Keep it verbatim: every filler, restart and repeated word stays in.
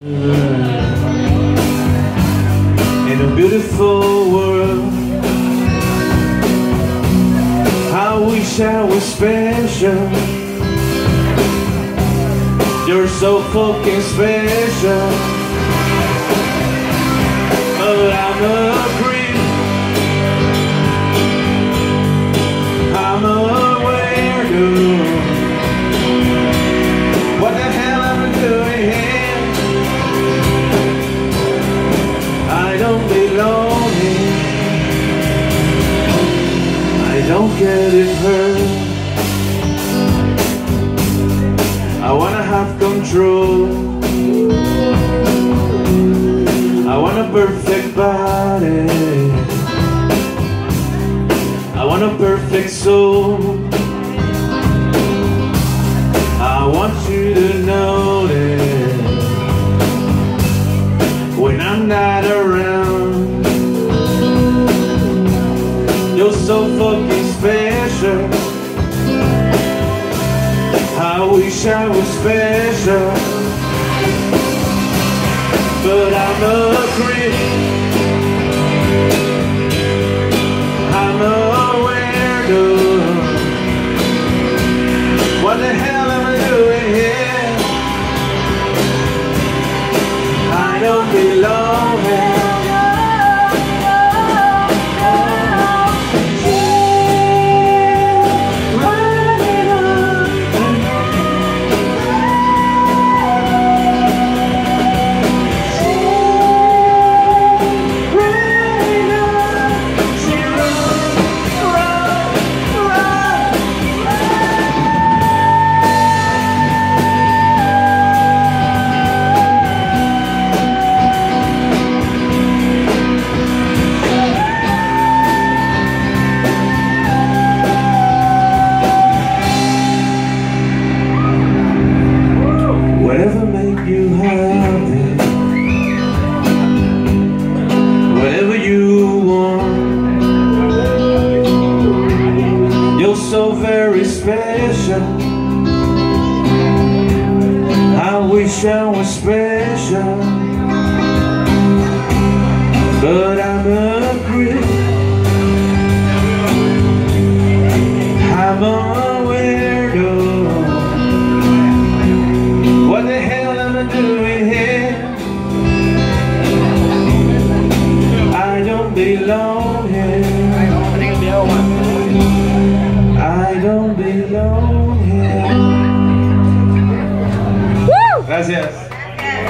In a beautiful world, I wish I was special. You're so fucking special, but I'm a creep. I'm a weirdo. What the hell am I doing here? I don't belong here. I don't get it hurt. I wanna have control. I want a perfect body. I want a perfect soul. I want you to notice when I'm not around. You're so fucking special. I wish I was special, but I'm a creep. I'm a weirdo. What the hell am I doing here? I don't belong here. Whatever make you happy, whatever you want. You're so very special. I wish I was special, but I'm a creep. I'm a weirdo. What the hell am I doing here? I don't belong here. I don't belong here. Woo! Gracias.